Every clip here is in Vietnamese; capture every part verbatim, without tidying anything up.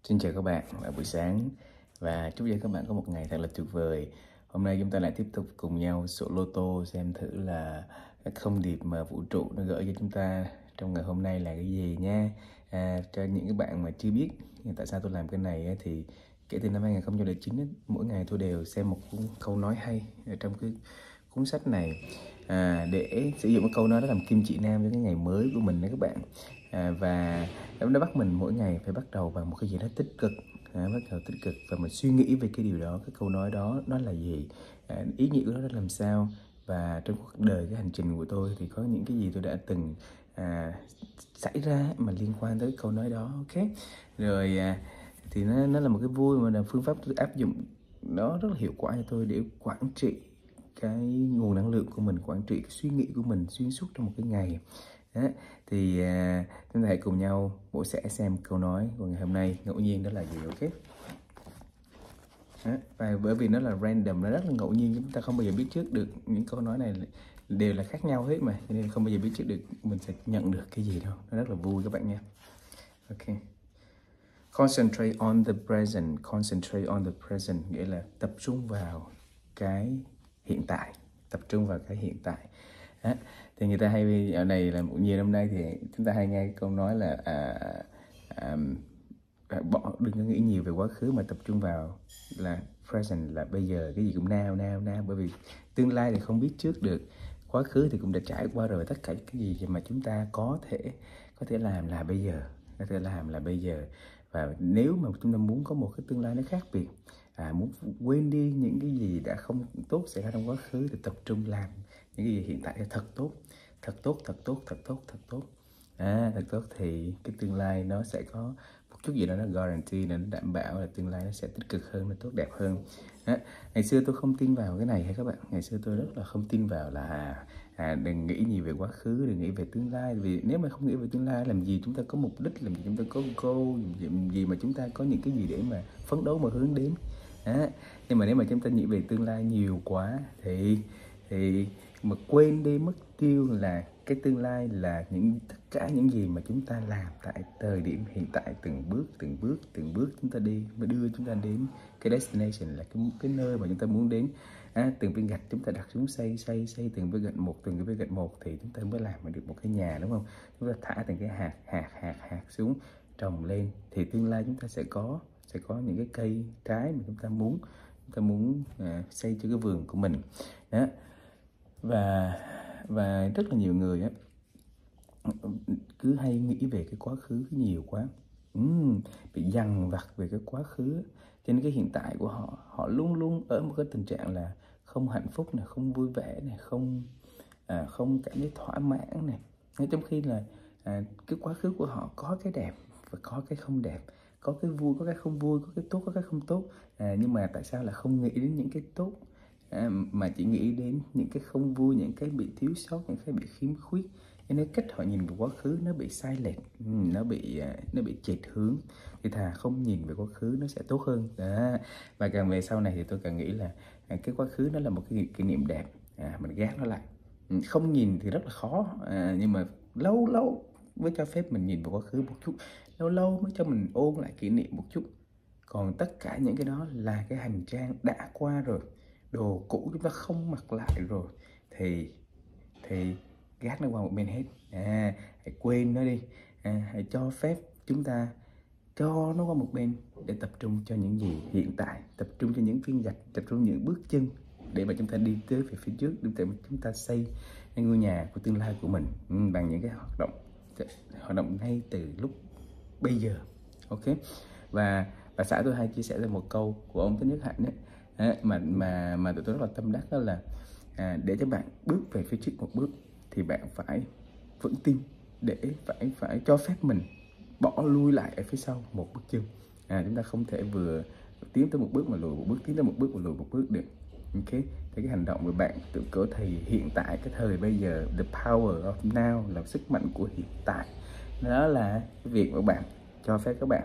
Xin chào các bạn vào buổi sáng và chúc cho các bạn có một ngày thật là tuyệt vời. Hôm nay chúng ta lại tiếp tục cùng nhau số lô tô xem thử là các thông điệp mà vũ trụ nó gửi cho chúng ta trong ngày hôm nay là cái gì nha. À, cho những các bạn mà chưa biết tại sao tôi làm cái này ấy, thì kể từ năm hai không không chín mỗi ngày tôi đều xem một câu nói hay ở trong cái cuốn sách này à, để sử dụng cái câu nói đó làm kim chỉ nam cho cái ngày mới của mình đấy các bạn. À, và nó bắt mình mỗi ngày phải bắt đầu bằng một cái gì đó tích cực, à, bắt đầu tích cực và mình suy nghĩ về cái điều đó, cái câu nói đó nó là gì, à, ý nghĩa của nó là làm sao. Và trong cuộc đời, cái hành trình của tôi thì có những cái gì tôi đã từng à, xảy ra mà liên quan tới câu nói đó. Ok rồi, à, thì nó, nó là một cái vui mà là phương pháp tôi áp dụng nó rất là hiệu quả cho tôi để quản trị cái nguồn năng lượng của mình, quản trị cái suy nghĩ của mình xuyên suốt trong một cái ngày. Đó, thì à, chúng ta hãy cùng nhau bổ sẻ xem câu nói của ngày hôm nay ngẫu nhiên đó là gì. Ok. Đó, và bởi vì nó là random, nó rất là ngẫu nhiên, chúng ta không bao giờ biết trước được, những câu nói này đều là khác nhau hết mà, cho nên không bao giờ biết trước được mình sẽ nhận được cái gì đâu. Nó rất là vui các bạn nha. Ok. Concentrate on the present. Concentrate on the present nghĩa là tập trung vào cái hiện tại, tập trung vào cái hiện tại. Đó. Thì người ta hay ở này là nhiều năm nay thì chúng ta hay nghe câu nói là à, à, à, bỏ đừng có nghĩ nhiều về quá khứ mà tập trung vào là present, là bây giờ, cái gì cũng now now now, bởi vì tương lai thì không biết trước được, quá khứ thì cũng đã trải qua rồi, tất cả cái gì mà chúng ta có thể có thể làm là bây giờ, có thể làm là bây giờ. Và nếu mà chúng ta muốn có một cái tương lai nó khác biệt, à, muốn quên đi những cái gì đã không tốt xảy ra trong quá khứ thì tập trung làm những cái gì hiện tại thật tốt, thật tốt, thật tốt, thật tốt, thật tốt. À, thật tốt thì cái tương lai nó sẽ có một chút gì đó nó guarantee, nó đảm bảo là tương lai nó sẽ tích cực hơn, nó tốt đẹp hơn. À, ngày xưa tôi không tin vào cái này hay các bạn, ngày xưa tôi rất là không tin vào là à, đừng nghĩ nhiều về quá khứ, đừng nghĩ về tương lai, vì nếu mà không nghĩ về tương lai làm gì chúng ta có mục đích, làm gì chúng ta có goal, làm gì mà chúng ta có những cái gì để mà phấn đấu mà hướng đến. À, nhưng mà nếu mà chúng ta nghĩ về tương lai nhiều quá thì thì mà quên đi mất tiêu là cái tương lai là những tất cả những gì mà chúng ta làm tại thời điểm hiện tại, từng bước từng bước từng bước chúng ta đi mới đưa chúng ta đến cái destination, là cái cái nơi mà chúng ta muốn đến. À, từng viên gạch chúng ta đặt xuống xây xây xây từng viên gạch một, từng cái viên gạch một thì chúng ta mới làm được một cái nhà, đúng không? Chúng ta thả từng cái hạt hạt hạt hạt xuống trồng lên thì tương lai chúng ta sẽ có sẽ có những cái cây trái mà chúng ta muốn chúng ta muốn à, xây cho cái vườn của mình. Đó. và và rất là nhiều người á cứ hay nghĩ về cái quá khứ nhiều quá, uhm, bị dằn vặt về cái quá khứ, cho nên cái hiện tại của họ họ luôn luôn ở một cái tình trạng là không hạnh phúc này, không vui vẻ này, không à, không cảm thấy thỏa mãn này. Ngay trong khi là à, cái quá khứ của họ có cái đẹp và có cái không đẹp, có cái vui, có cái không vui, có cái tốt, có cái không tốt. À, nhưng mà tại sao là không nghĩ đến những cái tốt, à, mà chỉ nghĩ đến những cái không vui, những cái bị thiếu sót, những cái bị khiếm khuyết. Cho nên cách họ nhìn về quá khứ nó bị sai lệch, nó bị nó bị chệch hướng, thì thà không nhìn về quá khứ nó sẽ tốt hơn. Đó. Và càng về sau này thì tôi càng nghĩ là cái quá khứ nó là một cái kỷ niệm đẹp, à, mình gác nó lại. Không nhìn thì rất là khó, à, nhưng mà lâu lâu mới cho phép mình nhìn vào quá khứ một chút, lâu lâu mới cho mình ôn lại kỷ niệm một chút. Còn tất cả những cái đó là cái hành trang đã qua rồi, đồ cũ chúng ta không mặc lại rồi, thì thì gác nó qua một bên hết. À, hãy quên nó đi, à, hãy cho phép chúng ta cho nó qua một bên để tập trung cho những gì hiện tại, tập trung cho những viên gạch, tập trung những bước chân để mà chúng ta đi tới về phía trước, để mà chúng ta xây cái ngôi nhà của tương lai của mình, ừ, bằng những cái hoạt động hoạt động ngay từ lúc bây giờ. Ok. Và bà xã tôi hay chia sẻ ra một câu của ông Thích Nhất Hạnh ấy, à, mà mà mà tụi tôi rất là tâm đắc, đó là à, để cho bạn bước về phía trước một bước thì bạn phải vững tin, để phải phải cho phép mình bỏ lui lại ở phía sau một bước chân. À, chúng ta không thể vừa tiến tới một bước mà lùi một bước, tiến tới một bước mà lùi một bước được. Ok, thì cái hành động của bạn tự có thì hiện tại, cái thời bây giờ, the power of now là sức mạnh của hiện tại. Đó là cái việc của bạn cho phép các bạn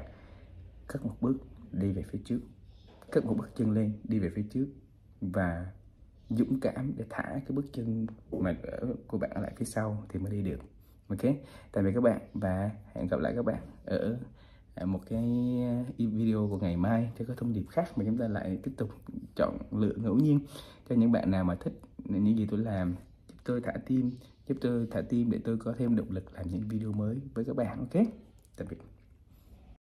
cất một bước đi về phía trước, cất một bước chân lên đi về phía trước, và dũng cảm để thả cái bước chân mà của bạn ở lại phía sau thì mới đi được. Ok, tạm biệt các bạn và hẹn gặp lại các bạn ở một cái video của ngày mai sẽ có thông điệp khác, mà chúng ta lại tiếp tục chọn lựa ngẫu nhiên cho những bạn nào mà thích những gì tôi làm. Giúp tôi thả tim, giúp tôi thả tim để tôi có thêm động lực làm những video mới với các bạn. Ok, tạm biệt.